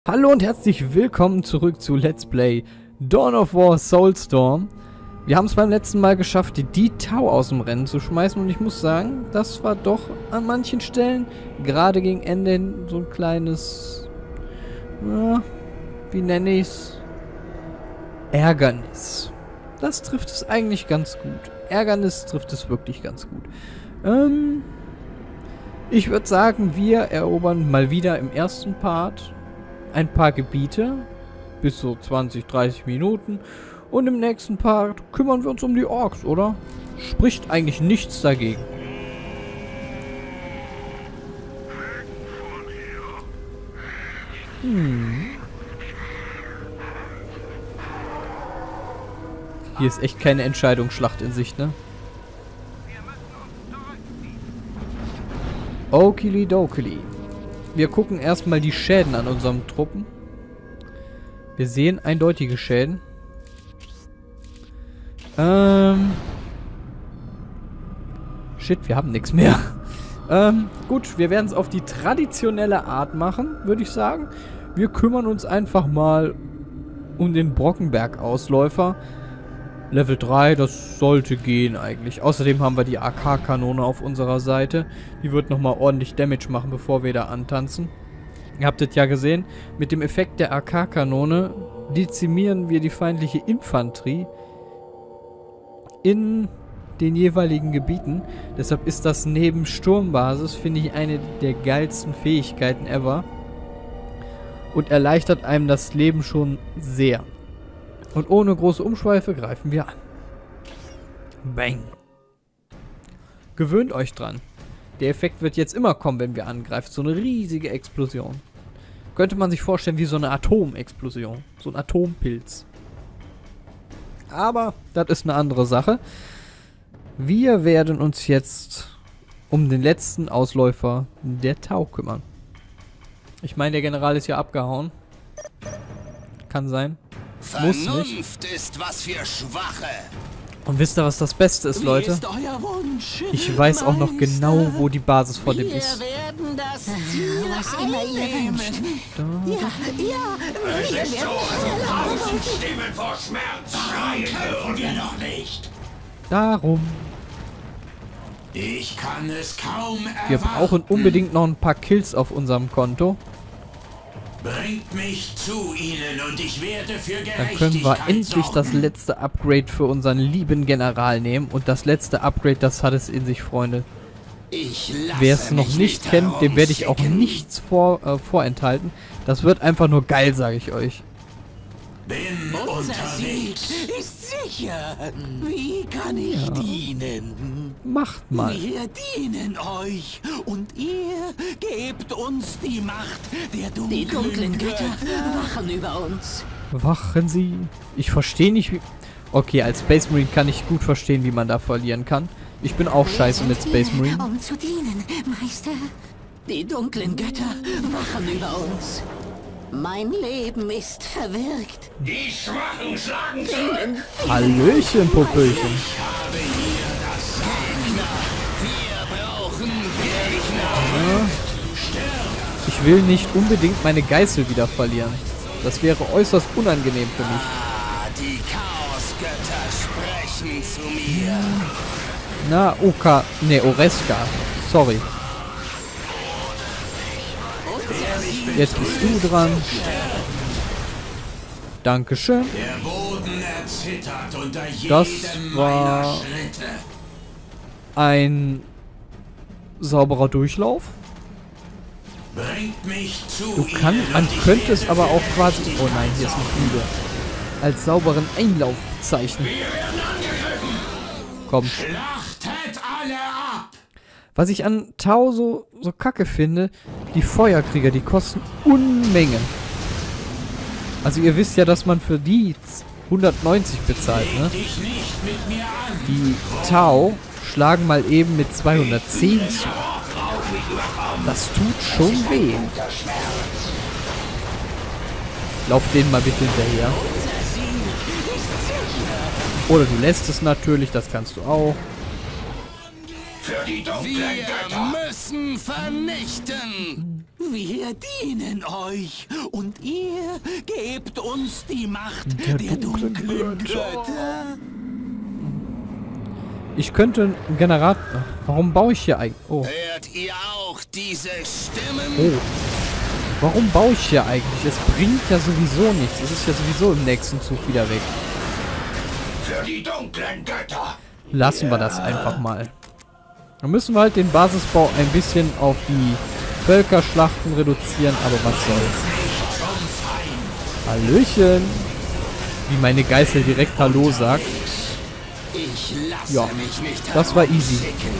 Hallo und herzlich willkommen zurück zu Let's Play Dawn of War Soulstorm. Wir haben es beim letzten Mal geschafft, die Tau aus dem Rennen zu schmeißen und ich muss sagen, das war doch an manchen Stellen, gerade gegen Ende, so ein kleines, wie nenne ich es? Ärgernis. Das trifft es eigentlich ganz gut. Ärgernis trifft es wirklich ganz gut. Ich würde sagen, wir erobern mal wieder im ersten Part ein paar Gebiete, bis so 20, 30 Minuten. Und im nächsten Part kümmern wir uns um die Orks, oder? Spricht eigentlich nichts dagegen. Hier ist echt keine Entscheidungsschlacht in Sicht, ne? Okili-dokili. Wir gucken erstmal die Schäden an unseren Truppen. Wir sehen eindeutige Schäden. Shit, wir haben nichts mehr. Gut, wir werden es auf die traditionelle Art machen, würde ich sagen. Wir kümmern uns einfach mal um den Brockenberg-Ausläufer. Level 3, das sollte gehen eigentlich. Außerdem haben wir die AK-Kanone auf unserer Seite. Die wird nochmal ordentlich Damage machen, bevor wir da antanzen. Ihr habt es ja gesehen, mit dem Effekt der AK-Kanone dezimieren wir die feindliche Infanterie in den jeweiligen Gebieten. Deshalb ist das neben Sturmbasis, finde ich, eine der geilsten Fähigkeiten ever. Und erleichtert einem das Leben schon sehr. Und ohne große Umschweife greifen wir an. Bang. Gewöhnt euch dran. Der Effekt wird jetzt immer kommen, wenn wir angreifen. So eine riesige Explosion. Könnte man sich vorstellen wie so eine Atomexplosion. So ein Atompilz. Aber das ist eine andere Sache. Wir werden uns jetzt um den letzten Ausläufer der Tau kümmern. Ich meine, der General ist ja abgehauen. Kann sein. Vernunft ist was für Schwache. Und wisst ihr, was das Beste ist, Leute? Ich weiß auch noch genau, wo die Basis vor dem ist. Wir werden das Ziel einnehmen. Es ist so, als 1000 Stimmen vor Schmerz schreien hören wir noch nicht. Darum. Ich kann es kaum erwarten. Wir brauchen unbedingt noch ein paar Kills auf unserem Konto. Bringt mich zu ihnen und ich werde für Dann Gerechtigkeit können wir endlich sorgen. das letzte Upgrade für unseren lieben General nehmen. Und das letzte Upgrade, das hat es in sich, Freunde. Wer es noch nicht kennt, dem werde ich auch nichts vorenthalten. Das wird einfach nur geil, sage ich euch. Bin Unser Sieg unterwegs. ist sicher. Wie kann ich dienen? Macht mal. Wir dienen euch und ihr gebt uns die Macht der dunklen Götter. Wachen über uns. Wachen Sie. Ich verstehe nicht, wie... Okay, als Space Marine kann ich gut verstehen, wie man da verlieren kann. Ich bin auch scheiße mit Space Marine. Um zu dienen, Meister. Die dunklen Götter wachen über uns. Mein Leben ist verwirkt. Die Schwachen schlagen zurück. Hallöchen, Popöchen. Wir brauchen Gegner. Ich will nicht unbedingt meine Geißel wieder verlieren. Das wäre äußerst unangenehm für mich. Die Chaosgötter sprechen zu mir. Na, Oka... Ne, Oreska. Sorry. Jetzt bist du dran. Dankeschön. Der Boden erzittert unter jedem Das meiner war Schritte. ein sauberer Durchlauf. Bringt mich zu Man ihnen und ich könnte es werde aber für auch quasi... Gerechtigkeit Oh nein, hier ist eine sorgen. Fliege. Als sauberen Einlauf bezeichnen. Kommt. Schlachtet alle ab! Was ich an Tau so kacke finde, die Feuerkrieger, die kosten Unmengen. Also ihr wisst ja, dass man für die 190 bezahlt, ne? Dich nicht mit mir an. Die Tau schlagen mal eben mit 210 zu. Das tut schon weh. Lauf denen mal bitte hinterher. Oder du lässt es natürlich, das kannst du auch. Für die dunklen Götter. Wir müssen vernichten. Wir dienen euch und ihr gebt uns die Macht der dunklen Götter. Ich könnte einen Generator... Warum baue ich hier eigentlich... Oh. Hört ihr auch diese Stimmen? Oh. Warum baue ich hier eigentlich? Es bringt ja sowieso nichts. Es ist ja sowieso im nächsten Zug wieder weg. Für die dunklen Götter. Lassen wir das einfach mal. Dann müssen wir halt den Basisbau ein bisschen auf die Völkerschlachten reduzieren, aber was soll's. Hallöchen. Wie meine Geißel direkt Hallo sagt. Ich lasse Ja, mich nicht das war easy.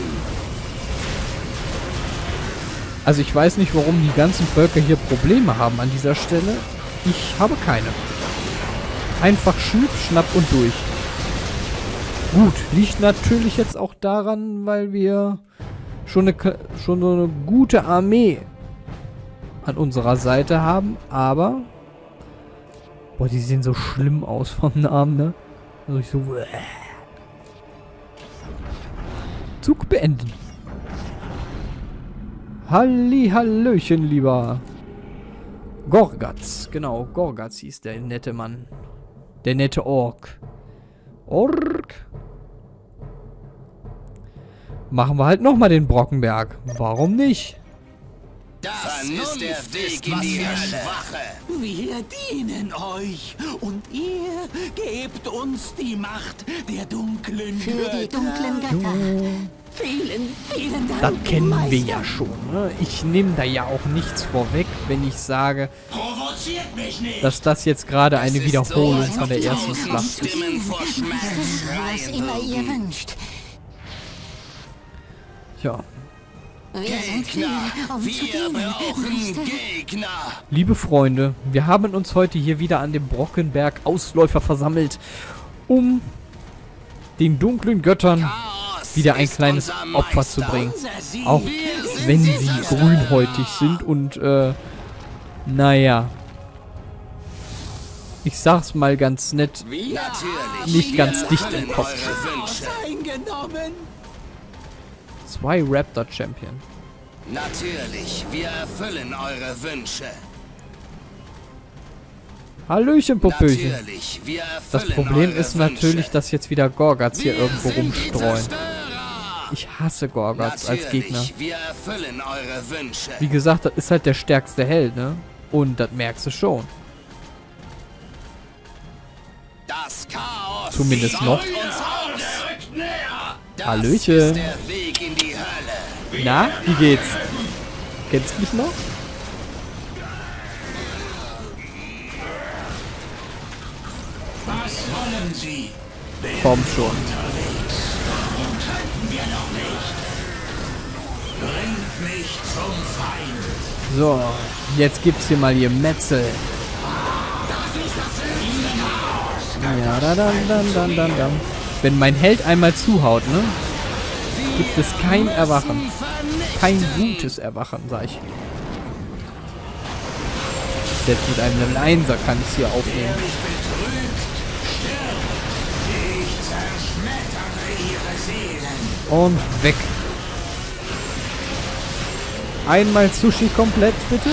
Also ich weiß nicht, warum die ganzen Völker hier Probleme haben an dieser Stelle. Ich habe keine. Einfach schnipp, schnapp und durch. Gut, liegt natürlich jetzt auch daran, weil wir schon eine gute Armee an unserer Seite haben, aber... Boah, die sehen so schlimm aus vom Namen, ne? Also ich so... Zug beenden. Hallöchen, lieber Gorgatz. Genau, Gorgatz hieß der nette Mann. Der nette Ork. Machen wir halt nochmal den Brockenberg. Warum nicht? Das ist der Weg in die Hölle. Wir dienen euch und ihr gebt uns die Macht der dunklen Für Götter. die dunklen Götter. Vielen Dank. Das kennen wir ja schon. Ne? Ich nehme da ja auch nichts vorweg, wenn ich sage, Provoziert mich nicht. dass das jetzt gerade eine Es ist Wiederholung so, von der als ob ersten tausend Schlacht ist. Stimmen vor Schmerz Was schreien immer ihr würden. wünscht. Ja. Wir sind hier, Gegner, um zu wir dienen, brauchen Meister. Gegner. Liebe Freunde, wir haben uns heute hier wieder an dem Brockenberg Ausläufer versammelt, um den dunklen Göttern Chaos wieder ein ist kleines unser Opfer zu Meister. bringen. Unser Sieg. Auch Wir sind wenn die sie Zerstörer. grünhäutig sind und, naja. Ich sag's mal ganz nett. Wir Natürlich. Nicht ganz wir dicht im erfüllen Kopf. eure Chaos Wünsche. eingenommen. 2 Raptor Champion. Natürlich, wir erfüllen eure Wünsche. Hallöchen, Popöchen. Natürlich, wir Das erfüllen Problem eure ist natürlich, Wünsche. dass jetzt wieder Gorgatz hier Wir irgendwo sind die rumstreuen. Zerstörer. Ich hasse Gorgatz als Gegner. Natürlich, wir erfüllen eure Wünsche. Wie gesagt, das ist halt der stärkste Held, ne? Und das merkst du schon. Das Chaos Zumindest saugt noch. uns aus. Das Hallöchen. ist der Weg in die Hölle. Na, wie geht's? Kennst mich noch? Was wollen Sie? Komm schon. Wir noch nicht. Bringt mich zum Feind. So, jetzt gibt's hier mal Gemetzel. Ja, dann. Wenn mein Held einmal zuhaut, ne? Gibt es kein Erwachen. Kein gutes Erwachen, sag ich. Selbst mit einem Level 1er kann ich es hier aufnehmen. Und weg. Einmal Sushi komplett, bitte.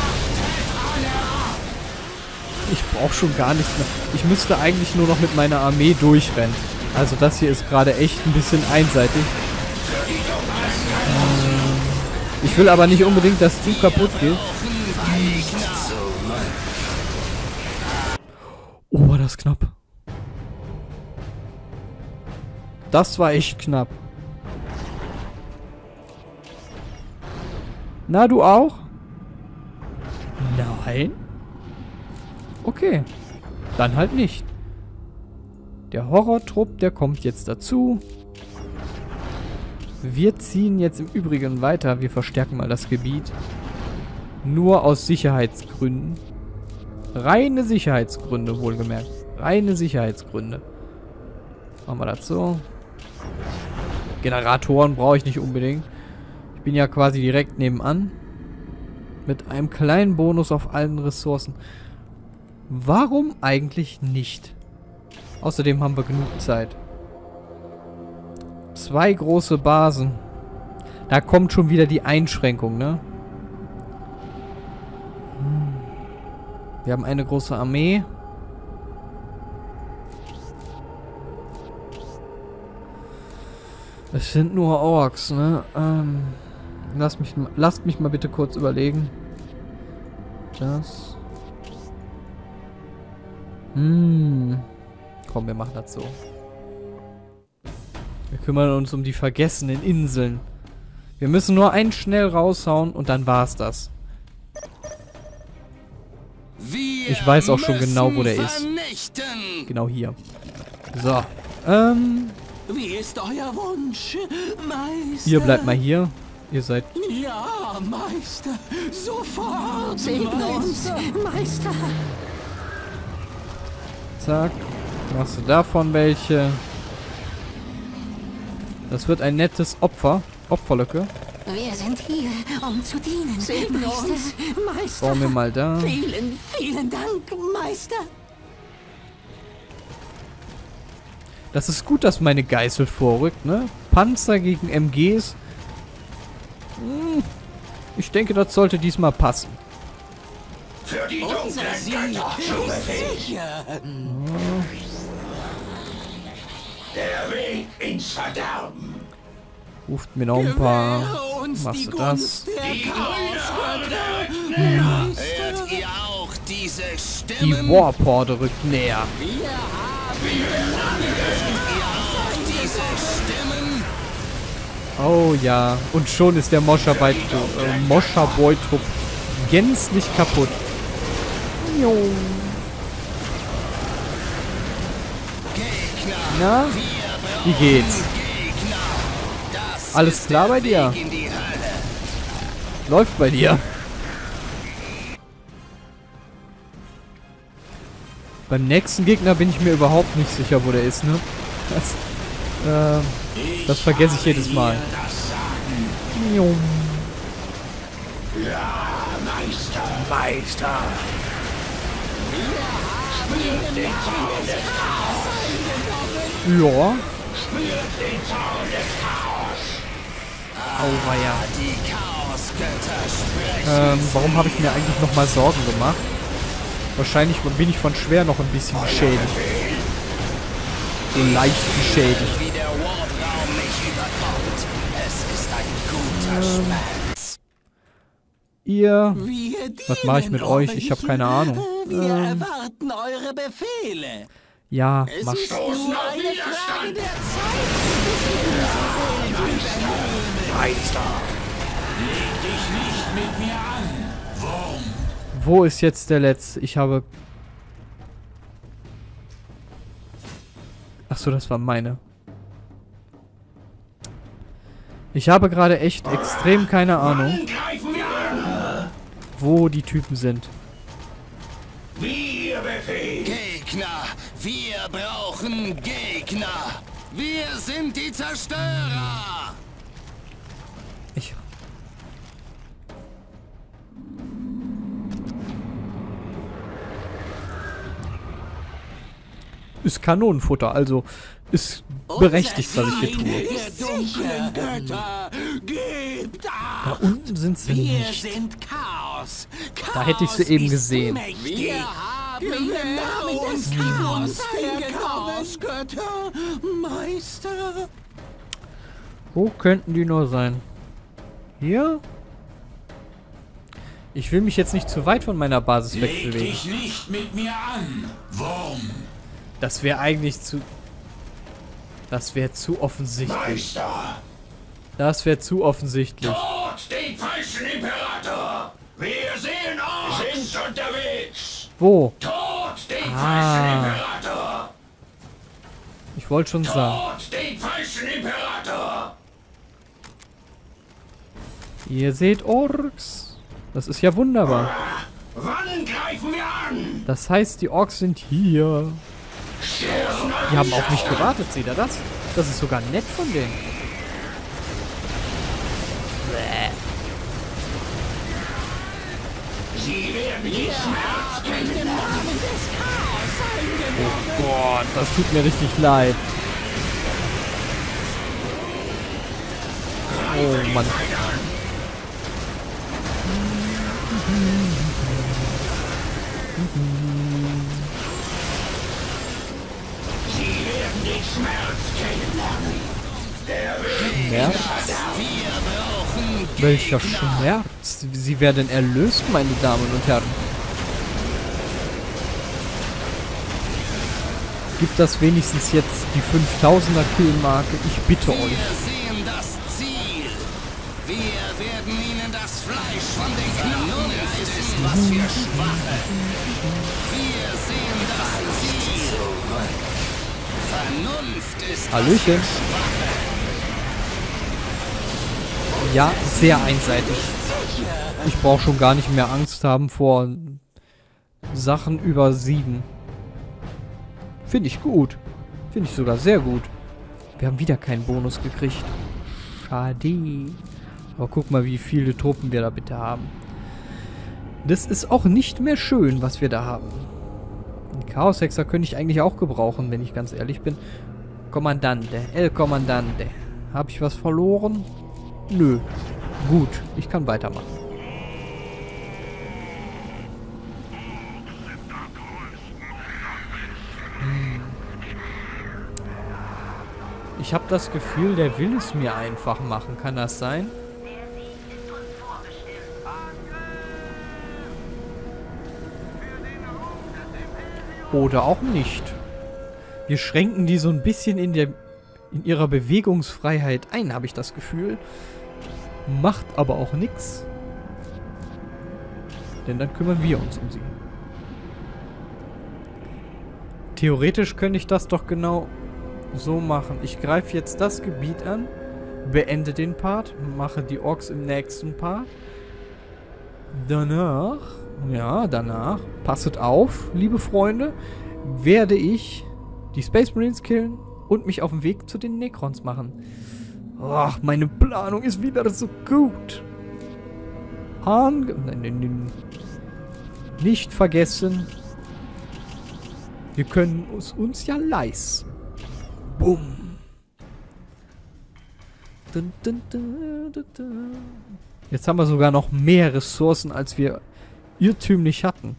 Ich brauche schon gar nichts mehr. Ich müsste eigentlich nur noch mit meiner Armee durchrennen. Also das hier ist gerade echt ein bisschen einseitig. Ich will aber nicht unbedingt, dass du kaputt gehst. Oh, war das knapp. Das war echt knapp. Na, du auch? Nein? Okay. Dann halt nicht. Der Horrortrupp, der kommt jetzt dazu. Wir ziehen jetzt im Übrigen weiter. Wir verstärken mal das Gebiet. Nur aus Sicherheitsgründen. Reine Sicherheitsgründe, wohlgemerkt. Reine Sicherheitsgründe. Machen wir das so. Generatoren brauche ich nicht unbedingt. Ich bin ja quasi direkt nebenan. Mit einem kleinen Bonus auf allen Ressourcen. Warum eigentlich nicht? Außerdem haben wir genug Zeit. 2 große Basen. Da kommt schon wieder die Einschränkung, ne? Wir haben eine große Armee. Es sind nur Orks, ne? Lasst mich mal bitte kurz überlegen. Das. Komm, wir machen das so. Wir kümmern uns um die vergessenen Inseln. Wir müssen nur einen schnell raushauen und dann war's das. Ich weiß auch schon genau, wo der ist. Genau hier. So. Wie ist euer Wunsch, Meister? Ihr bleibt mal hier. Ihr seid... Ja, Meister. Sofort, Segne uns, Meister. Zack. Machst du davon welche. Das wird ein nettes Opferlücke. Wir sind hier, um zu dienen. Segne uns, Meister. Bauen wir mal da. Vielen, vielen Dank, Meister. Das ist gut, dass meine Geißel vorrückt, ne? Panzer gegen MGs. Ich denke, das sollte diesmal passen. Für die dunklen Götter zu Befehl. Der Weg ins Verderben. Ruft mir noch ein paar. Machst du das? Hört ihr auch diese Stimmen? Die Warp-Horde rückt näher. Oh ja. Und schon ist der Moscha-Boy-Trupp gänzlich kaputt. Jo. Na? Wie geht's? Alles klar bei dir? Läuft bei dir. Beim nächsten Gegner bin ich mir überhaupt nicht sicher, wo der ist, ne? Das vergesse ich jedes Mal. Jo. Ja, Meister. Meister. Spürt den Zorn des Chaos. Ja. Spürt den Zorn des Chaos. Auweia. Die Chaosgötter sprechen. Warum habe ich mir eigentlich nochmal Sorgen gemacht? Wahrscheinlich bin ich von schwer noch ein bisschen geschädigt. So leicht geschädigt. Wie der Warp-Raum mich überkommt. Es ist ein guter Schmerz. Ihr... Wir Was mache ich mit dienen euch? Ich habe keine Ahnung. Wir erwarten eure Befehle. Ja, Es mach. ist nur eine Frage der Zeit. Meister. Leg dich nicht mit mir an, Wurm. Wo ist jetzt der letzte? Ich habe... Achso, das war meine. Ich habe gerade echt extrem keine Ahnung, Greifen wir an. wo die Typen sind. Wie ihr Befehl. Gegner, wir brauchen Gegner. Wir sind die Zerstörer. Ich... Ist Kanonenfutter, also ist berechtigt, was ich hier tue. Der dunklen Götter, gebt Da Acht. unten sind sie Wir nicht. sind Chaos. Da hätte ich sie Chaos eben ist gesehen. mächtig. Wir haben im Namen des Chaos Chaosgötter, Meister. Wo könnten die nur sein? Hier? Ich will mich jetzt nicht zu weit von meiner Basis Leg wegbewegen. dich nicht mit mir an, Wurm. Das wäre eigentlich zu... Das wäre zu offensichtlich. Meister. Das wäre zu offensichtlich. Tot den falschen Imperator. Wir sehen uns. Sind unterwegs. Wo? Tot den falschen Imperator. Ich wollte schon sagen. Tot den falschen Imperator. Ihr seht Orks. Das ist ja wunderbar. Wann greifen wir an? Das heißt, die Orks sind hier. Die haben auf mich gewartet, seht ihr das? Das ist sogar nett von denen. Sie werden den Schmerz kennen. Oh Gott, das tut mir richtig leid. Oh Mann. Sie werden den Schmerz kennenlernen. Schmerz? Welcher Schmerz? Sie werden erlöst, meine Damen und Herren. Gibt das wenigstens jetzt die 5000er Killmarke? Ich bitte euch. Wir sehen das Ziel. Wir werden ihnen das Fleisch von den Knochen reißen, was für Schwache. Wir sehen das Ziel. Vernunft ist Hallöchen. Schwache. Ja, sehr einseitig. Ich brauche schon gar nicht mehr Angst haben vor Sachen über 7. Finde ich gut. Finde ich sogar sehr gut. Wir haben wieder keinen Bonus gekriegt. Schade. Aber guck mal, wie viele Truppen wir da bitte haben. Das ist auch nicht mehr schön, was wir da haben. Den Chaos-Hexer könnte ich eigentlich auch gebrauchen, wenn ich ganz ehrlich bin. Kommandante. El Kommandante. Habe ich was verloren? Nö. Gut, ich kann weitermachen. Ich habe das Gefühl, der will es mir einfach machen. Kann das sein? Oder auch nicht. Wir schränken die so ein bisschen in ihrer Bewegungsfreiheit ein, habe ich das Gefühl. Macht aber auch nichts. Denn dann kümmern wir uns um sie. Theoretisch könnte ich das doch genau so machen. Ich greife jetzt das Gebiet an, beende den Part, mache die Orks im nächsten Part. Danach, passet auf, liebe Freunde, werde ich die Space Marines killen und mich auf den Weg zu den Necrons machen. Ach, meine Planung ist wieder so gut. Nicht vergessen, wir können es uns ja leisten. Bumm. Jetzt haben wir sogar noch mehr Ressourcen, als wir irrtümlich hatten.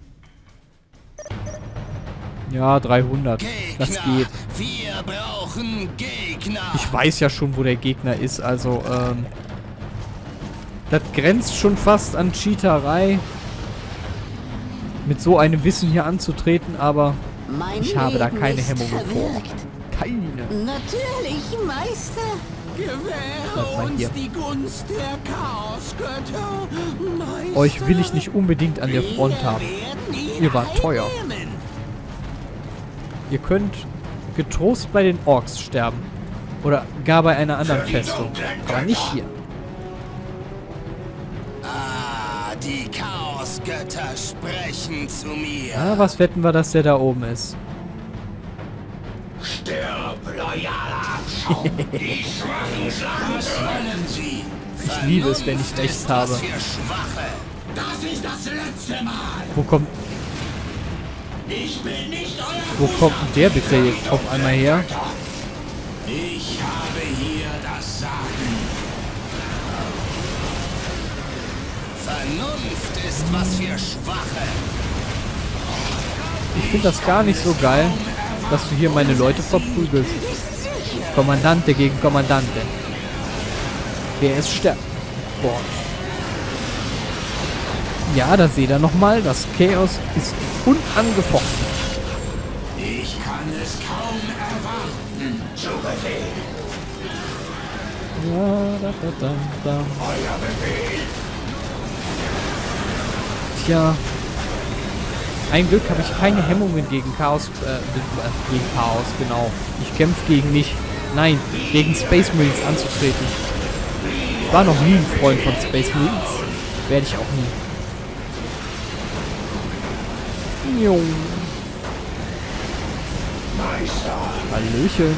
Ja, 300. Das geht. Wir brauchen Gegner. Ich weiß ja schon, wo der Gegner ist. Also, das grenzt schon fast an Cheaterei, mit so einem Wissen hier anzutreten, aber ich habe da keine Hemmungen vor. Keine. Natürlich, Meister. Gewähre uns die Gunst der Chaosgötter. Meister, Euch will ich nicht unbedingt an der Front haben. Ihr wart teuer. Ihr könnt getrost bei den Orks sterben. Oder gar bei einer anderen Festung. Aber nicht hier. Ah, die Chaosgötter sprechen zu mir. Ah, was wetten wir, dass der da oben ist? Stirb, loyaler Abschaum! Die schwachen Schlangen! Was wollen sie? Ich liebe es, wenn ich rechts habe. Für Schwache. Das ist das letzte Mal! Wo kommt Ich bin nicht euer Wo kommt denn der bitte jetzt auf einmal her? Ich habe hier das Sagen. Vernunft ist was für Schwache. Ich finde das gar nicht so geil, dass du hier meine Leute verprügelst. Kommandante gegen Kommandante. Wer ist stärker? Boah. Ja, da seht ihr nochmal, das Chaos ist unangefochten. Ich kann es kaum erwarten. Zu Befehl. Da. Euer Befehl. Tja. Ein Glück habe ich keine Hemmungen gegen Chaos, gegen Chaos, genau. Ich kämpfe gegen mich. Nein, gegen Space Marines anzutreten. Ich war noch nie ein Freund von Space Marines. Werde ich auch nie. Jo. Meister. Hallöchen.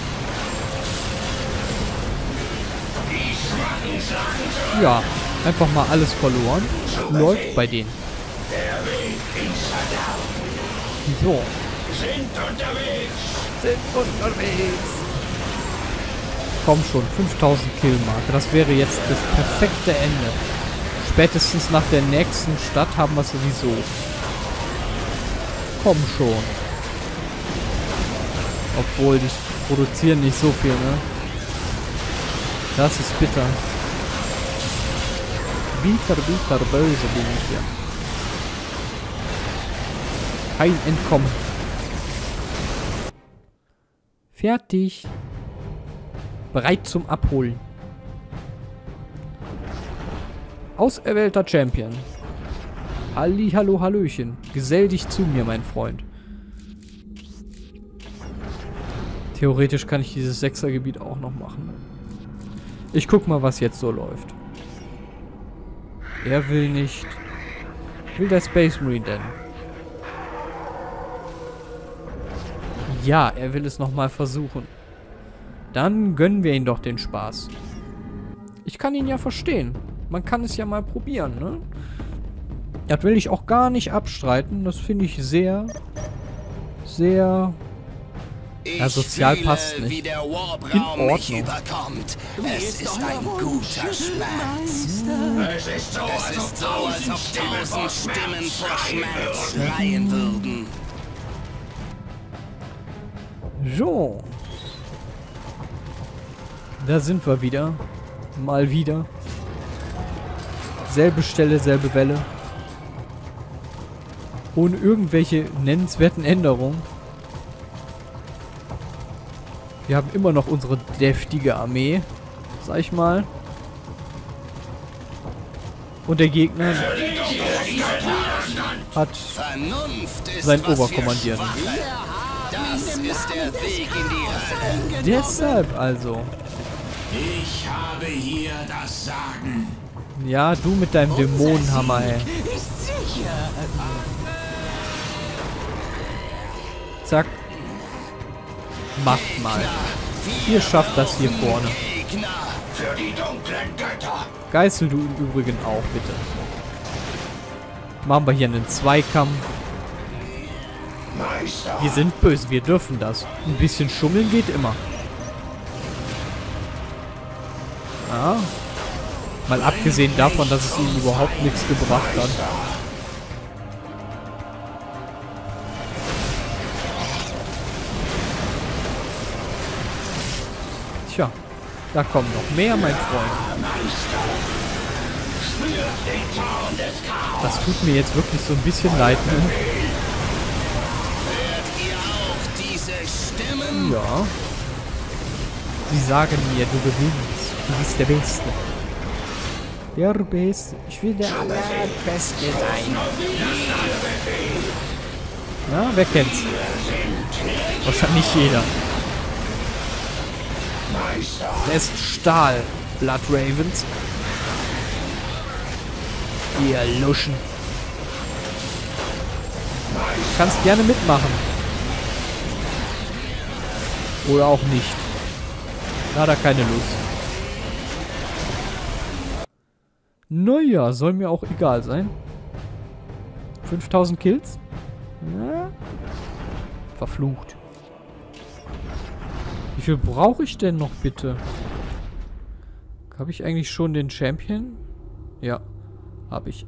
Die schwachen Schlangen. Ja, einfach mal alles verloren. Läuft bei denen. Der Weg ins Verderben. Wieso? Sind unterwegs. Komm schon, 5000 Killmarke. Das wäre jetzt das perfekte Ende. Spätestens nach der nächsten Stadt haben wir sowieso. komm schon. Obwohl, die produzieren nicht so viel, ne? Das ist bitter. Bitter, bitter, böse bin ich hier. Kein Entkommen. Fertig. Bereit zum Abholen. Auserwählter Champion. Halli, hallo, hallöchen. Gesell dich zu mir, mein Freund. Theoretisch kann ich dieses 6er-Gebiet auch noch machen. Ich guck mal, was jetzt so läuft. Er will nicht. Will der Space Marine denn? Ja, er will es nochmal versuchen. Dann gönnen wir ihn doch den Spaß. Ich kann ihn ja verstehen. Man kann es ja mal probieren, ne? Das will ich auch gar nicht abstreiten. Das finde ich sehr, sehr... Ja, sozial passt nicht. In Ordnung. Es ist ein guter Schmerz. Es ist so, Es ist so, als ob 1000 Stimmen vor Schmerz schreien würden. So. Da sind wir wieder. Mal wieder. Selbe Stelle, selbe Welle. Ohne irgendwelche nennenswerten Änderungen. Wir haben immer noch unsere deftige Armee. Sag ich mal. Und der Gegner hat seinen Oberkommandierten. Das ist der Weg in die Hölle. Deshalb also. Ich habe hier das Sagen. Ja, du mit deinem Dämonenhammer, ey. Ist sicher. Zack. Macht mal. Ihr schafft das hier vorne. Gegner. Für die dunklen Götter. Geißel du im Übrigen auch, bitte. Machen wir hier einen Zweikampf. Meister. Wir sind böse, wir dürfen das. Ein bisschen schummeln geht immer. Ja. Mal abgesehen davon, dass es ihnen überhaupt nichts gebracht hat. Tja, da kommen noch mehr, mein Freund. Das tut mir jetzt wirklich so ein bisschen leid, ne? Hört ihr auch diese Stimmen? Ja. Sie sagen mir, du gewinnst. Du bist der Beste. Der Beste. Ich will der Allerbeste sein. Ja, wer kennt's? Wahrscheinlich jeder. Es ist Stahl, Blood Ravens. Ihr Luschen. Kannst gerne mitmachen. Oder auch nicht. Da hat er keine Lust. Naja, soll mir auch egal sein. 5000 Kills? Ja. Verflucht. Wie viel brauche ich denn noch, bitte? Habe ich eigentlich schon den Champion? Ja, habe ich.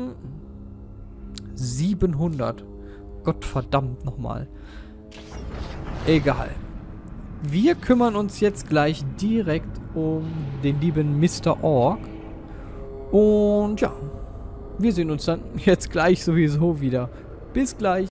700. Gottverdammt nochmal. Egal. Wir kümmern uns jetzt gleich direkt um den lieben Mr. Orc. Und ja, wir sehen uns dann jetzt gleich sowieso wieder. Bis gleich.